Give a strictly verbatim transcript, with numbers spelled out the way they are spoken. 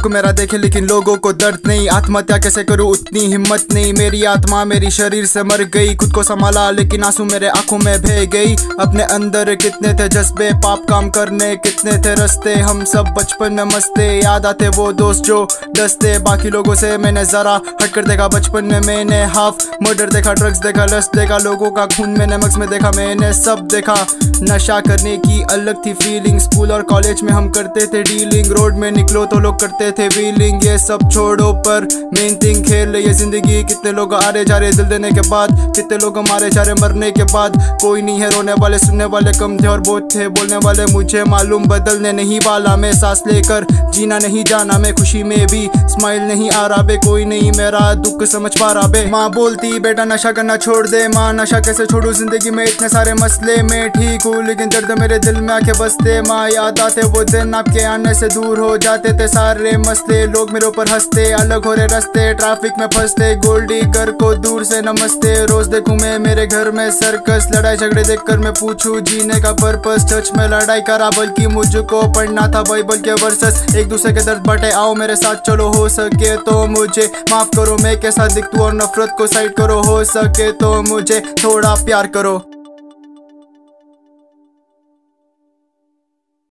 दुख मेरा देखे लेकिन लोगों को दर्द नहीं। आत्महत्या कैसे करूं उतनी हिम्मत नहीं। मेरी आत्मा मेरी शरीर से मर गई। खुद को संभाला लेकिन आंसू मेरे आंखों में बह गई। अपने अंदर कितने थे जज्बे, पाप काम करने कितने थे रस्ते। हम सब बचपन में मस्ते, याद आते वो दोस्त जो डसते। बाकी लोगों से मैंने जरा हटकर देखा। बचपन में मैंने हाफ मर्डर देखा, ड्रग्स देखा, लस्ट देखा, लोगों का खून मैंने मग्स में देखा। मैंने सब देखा। नशा करने की अलग थी फीलिंग। स्कूल और कॉलेज में हम करते थे डीलिंग। रोड में निकलो तो लोग करते थे व्हीलिंग। ये सब छोड़ो पर मेन थिंग खेल ये जिंदगी। कितने लोग आ रहे जा रहे दिल देने के बाद, कितने लोग मारे जा रहे मरने के बाद। कोई नहीं है रोने वाले, सुनने वाले कम थे और बहुत थे बोलने वाले। मुझे मालूम बदलने नहीं वाला मैं, सांस लेकर जीना नहीं जाना मैं। खुशी में भी स्माइल नहीं आ रहा बे, कोई नहीं मेरा दुख समझ पा रहा बे। माँ बोलती बेटा नशा करना छोड़ दे। माँ नशा कैसे छोड़ू, जिंदगी में इतने सारे मसले। मैं ठीक हूँ लेकिन दर्द मेरे दिल में आके बसते। माँ याद आते वो दिन, आपके आने से दूर हो जाते थे सारे मसले। लोग मेरे ऊपर हंसते, अलग हो रहे रास्ते, ट्रैफिक में फंसते। गोल्डी घर को दूर से नमस्ते। रोज देखूं मैं मेरे घर में सर्कस, लड़ाई झगड़े देखकर मैं पूछूं जीने का पर्पस। चर्च में लड़ाई करा बल्कि मुझको पढ़ना था बाइबल के वर्सेस। एक दूसरे के दर्द बांटे, आओ मेरे साथ चलो, हो सके तो मुझे माफ करो। मैं कैसा दिखतू और नफरत को साइड करो, हो सके तो मुझे थोड़ा प्यार करो।